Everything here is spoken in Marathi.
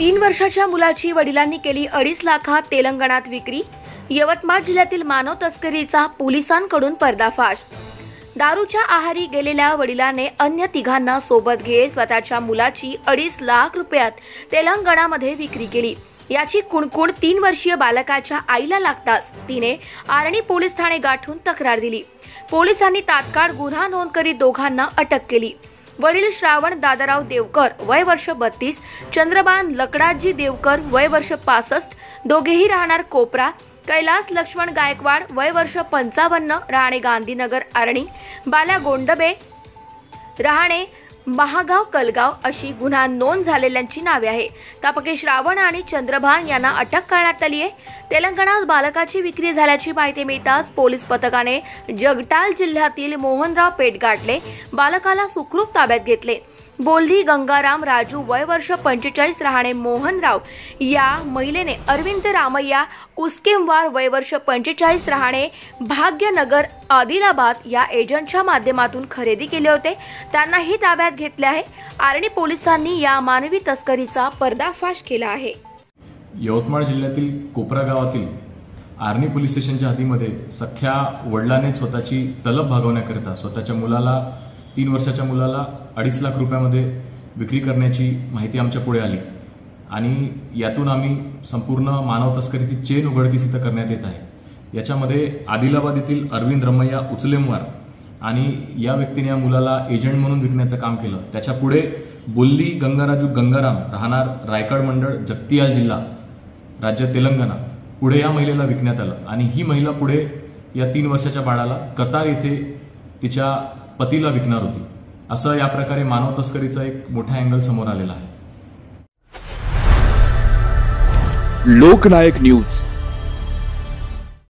3 वर्षाच्या मुलाची वडिलांनी केली 2.5 लाखात तेलंगणात विक्री। यवतमाळ जिल्ह्यातील मानव तस्करीचा पोलिसांकडून पर्दाफाश। दारूच्या आहारी गेलेल्या वडिलांने अन्य तिघांना सोबत घेत स्वतःच्या मुलाची 2.5 लाख रुपयात तेलंगणामध्ये विक्री केली। याची कुणकुण 3 वर्षीय बालकाच्या आईला लागताच तिने आर्णी पोलीस ठाणे गाठून तक्रार दिली। पोलिसांनी तात्काळ गुन्हा नोंद करीत दोघांना अटक केली। वडील श्रावण दादाराव देवकर वय वर्ष 32, चंद्रबान लकडाजी देवकर वय वर्ष 65, दोघेही राहणार कोपरा। कैलास लक्ष्मण गायकवाड वय वर्ष 55, राहणे गांधीनगर आर्णी। बाला गोंडबे राहणे महागाव कलगाव अशी गुन्हा नोंद झालेल्यांची नावे आहे। त्यापैकी श्रावण आणि चंद्रभान यांना अटक करण्यात आली आहे। तेलंगणात बालकाची विक्री झाल्याची माहिती मिळताच पोलीस पथकाने जगटाल जिल्ह्यातील मोहनराव पेठ गाठले। बालकाला सुखरूप ताब्यात घेतले। बोल्ली गंगाराम राजू वय वर्ष 45, राहणे मोहनराव या महिलेने अरविंद रामय्या उस्केमवार वय वर्ष 45, राहणे भाग्यनगर आदिलाबाद या एजंटच्या माध्यमातून खरेदी केले होते। त्यांनाही ताब्यात घेतले आहे। आर्णी पोलिसांनी या मानवी तस्करीचा पर्दाफाश केला आहे। यवतमाळ जिल्ह्यातील कोपरा गावातील आर्णी पोलीस स्टेशनच्या हद्दीमध्ये सख्या वडिलांनी स्वतःची तलब भागवण्याकरिता स्वतःच्या मुलाला 3 वर्षाच्या मुलाला 2.5 लाख रुपयामध्ये विक्री करण्याची माहिती आमच्या पुढे आली आणि यातून आम्ही संपूर्ण मानव तस्करीची चेन उघडकीस इथं करण्यात येत आहे। याच्यामध्ये आदिलाबाद येथील अरविंद रमय्या उचलेमवार आणि या व्यक्तीने या मुलाला एजंट म्हणून विकण्याचं काम केलं। त्याच्या पुढे बोल्ली गंगाराजू गंगाराम राहणार रायगड मंडळ जगतियाल जिल्हा राज्य तेलंगणा पुढे या महिलेला विकण्यात आलं आणि ही महिला पुढे या 3 वर्षाच्या बाळाला कतार येथे तिच्या पतीला विकणार होती। असं या प्रकारे मानव तस्करीचा एक मोठा अँगल समोर आलेला आहे। लोकनायक न्यूज